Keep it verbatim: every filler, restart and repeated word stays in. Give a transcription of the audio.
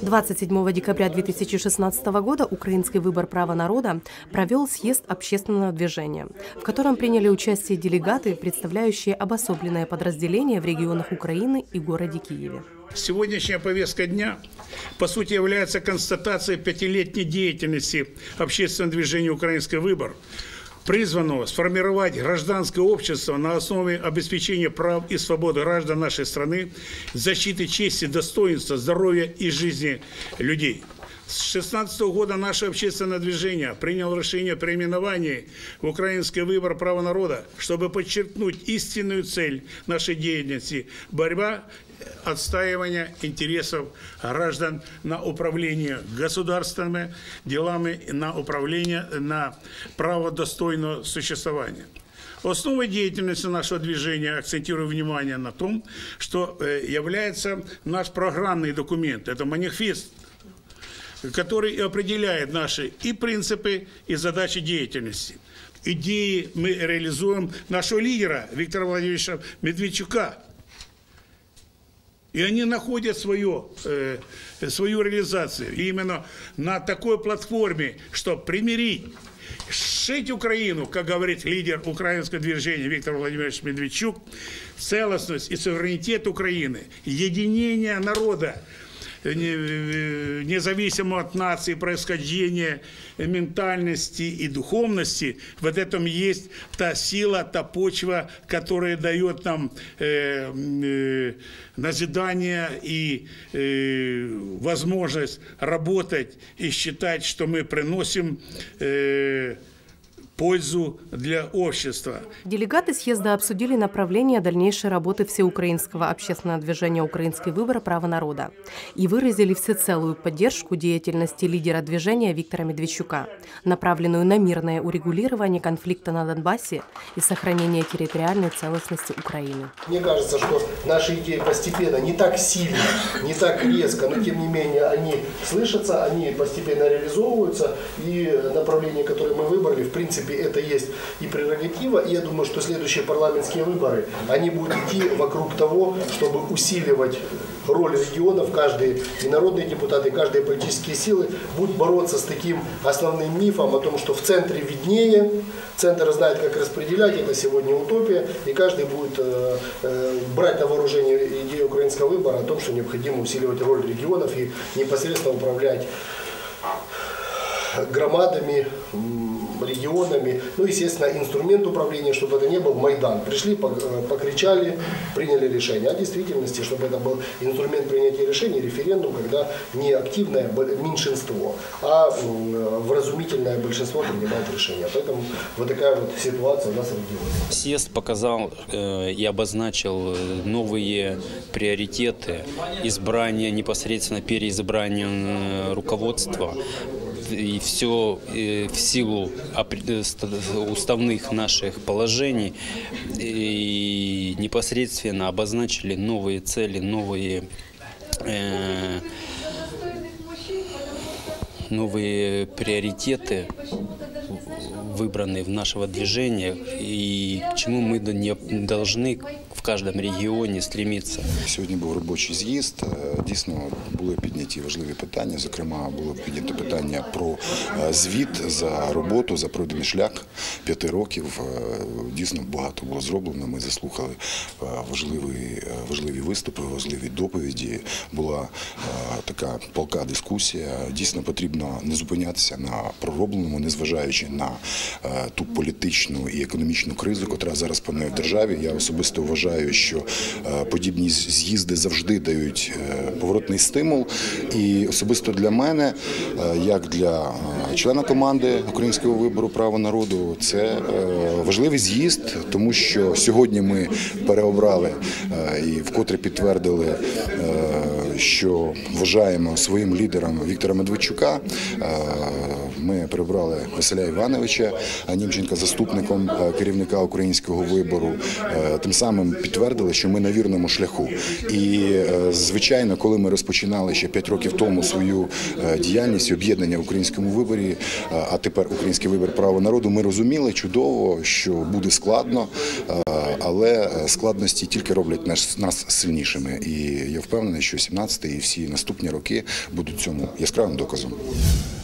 двадцать седьмого декабря две тысячи шестнадцатого года Украинский выбор права народа провел съезд общественного движения, в котором приняли участие делегаты, представляющие обособленное подразделение в регионах Украины и городе Киеве. Сегодняшняя повестка дня, по сути, является констатацией пятилетней деятельности общественного движения «Украинский выбор», призванного сформировать гражданское общество на основе обеспечения прав и свобод граждан нашей страны, защиты чести, достоинства, здоровья и жизни людей. С две тысячи шестнадцатого года наше общественное движение приняло решение о переименовании в «Украинский выбор права народа», чтобы подчеркнуть истинную цель нашей деятельности – борьба, отстаивание интересов граждан на управление государственными делами, на управление, на право достойного существования. Основой деятельности нашего движения, акцентирую внимание на том, что является наш программный документ, это манифест, который определяет наши и принципы, и задачи деятельности. Идеи мы реализуем нашего лидера Виктора Владимировича Медведчука. И они находят свою, э, свою реализацию именно на такой платформе, чтобы примирить, сшить Украину, как говорит лидер украинского движения Виктор Владимирович Медведчук, целостность и суверенитет Украины, единение народа, независимо от нации, происхождения, ментальности и духовности. Вот этом есть та сила, та почва, которая дает нам э, э, назидание и э, возможность работать и считать, что мы приносим э, пользу для общества. Делегаты съезда обсудили направление дальнейшей работы всеукраинского общественного движения «Украинский выбор права народа» и выразили всецелую поддержку деятельности лидера движения Виктора Медведчука, направленную на мирное урегулирование конфликта на Донбассе и сохранение территориальной целостности Украины. Мне кажется, что наши идеи постепенно, не так сильно, не так резко, но тем не менее они слышатся, они постепенно реализовываются, и направление, которое мы выбрали, в принципе, это есть и прерогатива, и я думаю, что следующие парламентские выборы, они будут идти вокруг того, чтобы усиливать роль регионов, каждый и народные депутаты, и каждые политические силы будут бороться с таким основным мифом о том, что в центре виднее, центр знает, как распределять, это сегодня утопия, и каждый будет э, э, брать на вооружение идею украинского выбора о том, что необходимо усиливать роль регионов и непосредственно управлять громадами, регионами, ну, естественно, инструмент управления, чтобы это не был Майдан. Пришли, покричали, приняли решение. А в действительности, чтобы это был инструмент принятия решений, референдум, когда не активное меньшинство, а вразумительное большинство принимает решение. Поэтому вот такая вот ситуация у нас в регионе. Съезд показал э, и обозначил новые приоритеты избрания, непосредственно переизбрания э, руководства. И все в силу уставных наших положений и непосредственно обозначили новые цели, новые, э, новые приоритеты, выбранные в нашего движения, и к чему мы не должны в кожному регіоні стремитися. Сьогодні був робочий з'їзд, дійсно були підняті важливі питання, зокрема було піднято питання про звіт за роботу, за пройдений шлях п'яти років. Дійсно багато було зроблено, ми заслухали важливі, важливі виступи, важливі доповіді, була така палка дискусія. Дійсно потрібно не зупинятися на проробленому, незважаючи на ту політичну і економічну кризу, яка зараз панує в державі. Я особисто вважаю, що подібні з'їзди завжди дають поворотний стимул. І особисто для мене, як для члена команди Українського вибору права народу, це важливий з'їзд, тому що сьогодні ми переобрали і вкотре підтвердили, що вважаємо своїм лідером Віктора Медведчука. Ми прибрали Василя Івановича Німченка заступником керівника українського вибору. Тим самим підтвердили, що ми на вірному шляху. І, звичайно, коли ми розпочинали ще п'ять років тому свою діяльність, об'єднання в українському виборі, а тепер український вибір «Право народу», ми розуміли чудово, що буде складно, але складності тільки роблять нас сильнішими. І я впевнений, що сімнадцятий і всі наступні роки будуть цьому яскравим доказом.